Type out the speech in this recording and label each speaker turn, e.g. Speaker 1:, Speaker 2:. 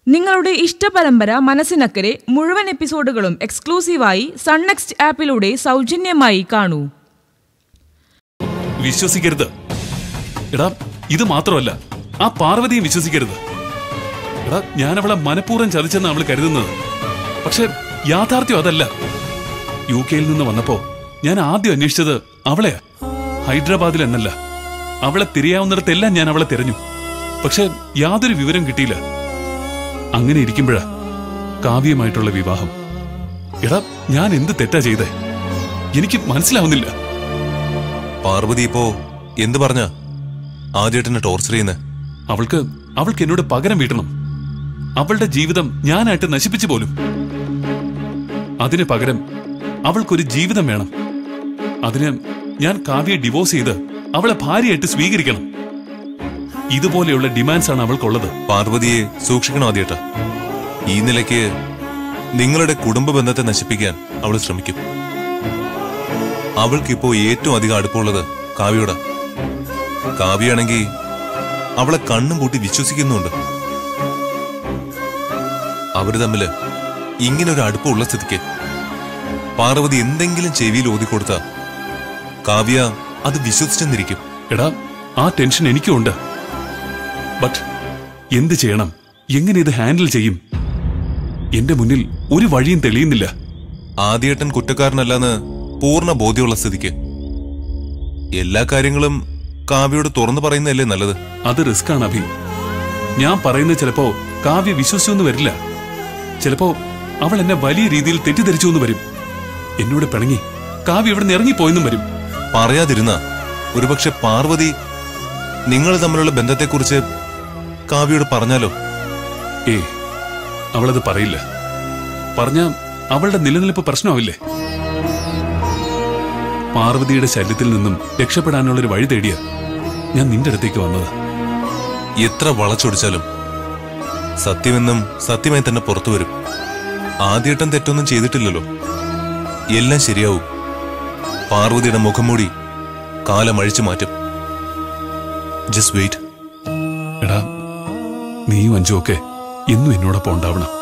Speaker 1: നിങ്ങളുടെ ഇഷ്ടപരമ്പര മനസ്സിനക്കരെ മുഴുവൻ എപ്പിസോഡുകളും എക്സ്ക്ലൂസീവായി sun next ആപ്പിലൂടെ സൗജന്യമായി കാണൂ.
Speaker 2: വിശ്വസിക്കരുത്. എടാ, ഇത് മാത്രമല്ല, ആ പാർവതിയെ വിശ്വസിക്കരുത്. എടാ, ഞാൻ അവളെ മനഃപൂർവ്വം ചതിച്ചെന്ന് അവൾ കരുതുന്നത്. പക്ഷെ യാഥാർത്ഥ്യം അതല്ല. UK-യിൽ നിന്ന് വന്നപ്പോ ഞാൻ ആദ്യം അന്വേഷിച്ചത് അവളെയാ, ഹൈദരാബാദിൽ എന്നല്ല. അവളെ തിരയാവുന്നിടത്തെല്ലാം ഞാൻ അവളെ തിരഞ്ഞു. പക്ഷെ യാതൊരു വിവരം കിട്ടിയില്ല. അങ്ങനെ ഇരിക്കുമ്പോഴാ കാവ്യമായിട്ടുള്ള വിവാഹം. എടാ, ഞാൻ എന്ത് തെറ്റാ ചെയ്തേ? എനിക്ക് മനസ്സിലാവുന്നില്ല.
Speaker 3: പാർവതി ഇപ്പോ എന്ത് പറഞ്ഞ ആദ്യേട്ടനെ ടോർച്ചർ ചെയ്യുന്നേ?
Speaker 2: അവൾക്ക് എന്നോട് പകരം വീട്ടണം. അവളുടെ ജീവിതം ഞാനായിട്ട് നശിപ്പിച്ചു പോലും. അതിന് പകരം അവൾക്കൊരു ജീവിതം വേണം. അതിന് ഞാൻ കാവ്യയെ ഡിവോഴ്സ് ചെയ്ത് അവളെ ഭാര്യയായിട്ട് സ്വീകരിക്കണം. ഇതുപോലെയുള്ള ഡിമാൻഡ്സ് ആണ് അവൾക്കുള്ളത്.
Speaker 3: പാർവതിയെ സൂക്ഷിക്കണം ആദ്യേട്ട. ഈ നിലയ്ക്ക് നിങ്ങളുടെ കുടുംബ ബന്ധത്തെ നശിപ്പിക്കാൻ അവൾ ശ്രമിക്കും. അവൾക്കിപ്പോ ഏറ്റവും അധികം അടുപ്പമുള്ളത് കാവ്യയോടാ. കാവ്യയാണെങ്കിൽ അവളെ കണ്ണും പൂട്ടി വിശ്വസിക്കുന്നുണ്ട്. അവര് തമ്മില് ഇങ്ങനൊരു അടുപ്പമുള്ള സ്ഥിതിക്ക് പാർവതി എന്തെങ്കിലും ചെവിയിൽ ഓതിക്കൊടുത്ത കാവ്യ അത് വിശ്വസിച്ചെന്നിരിക്കും.
Speaker 2: എടാ, ആ ടെൻഷൻ എനിക്കും ഉണ്ട്. ബട്ട് എന്ത് ചെയ്യണം? എങ്ങനെ ഇത് ഹാൻഡിൽ ചെയ്യും? എന്റെ മുന്നിൽ ഒരു വഴിയും തെളിയുന്നില്ല.
Speaker 3: ആദ്യേട്ടൻ കുറ്റക്കാരനല്ലെന്ന് പൂർണ്ണ ബോധ്യമുള്ള സ്ഥിതിക്ക് എല്ലാ കാര്യങ്ങളും കാവ്യയോട് തുറന്നു പറയുന്നതല്ലേ നല്ലത്?
Speaker 2: അത് റിസ്ക് ആണ് അഭി. ഞാൻ പറയുന്നത് ചിലപ്പോ കാവ്യ വിശ്വസിച്ചൊന്നും വരില്ല. ചിലപ്പോ അവൾ എന്നെ വലിയ രീതിയിൽ തെറ്റിദ്ധരിച്ചു വരും. എന്നോട് പിണങ്ങി കാവ്യ ഇവിടെ നിന്ന് ഇറങ്ങിപ്പോയെന്നും വരും.
Speaker 3: പറയാതിരുന്ന ഒരുപക്ഷെ പാർവതി നിങ്ങൾ തമ്മിലുള്ള ബന്ധത്തെക്കുറിച്ച് കാവ്യയോട് പറഞ്ഞാലോ?
Speaker 2: അവളത് പറയില്ല. പറഞ്ഞ അവളുടെ നിലനിൽപ്പ് പ്രശ്നമാവില്ലേ? പാർവതിയുടെ ശല്യത്തിൽ നിന്നും രക്ഷപ്പെടാനുള്ളൊരു വഴി തേടിയ ഞാൻ നിന്റെ അടുത്തേക്ക് വന്നത്.
Speaker 3: എത്ര വളച്ചൊടിച്ചാലും സത്യമെന്നും സത്യമായി തന്നെ പുറത്തു വരും. ആദ്യേട്ടൻ തെറ്റൊന്നും ചെയ്തിട്ടില്ലല്ലോ. എല്ലാം ശരിയാവും. പാർവതിയുടെ മുഖംമൂടി കാലം അഴിച്ചു മാറ്റും. Just wait.
Speaker 2: എടാ, നീയും അഞ്ചുമൊക്കെ എന്നും എന്നോടൊപ്പം ഉണ്ടാവണം.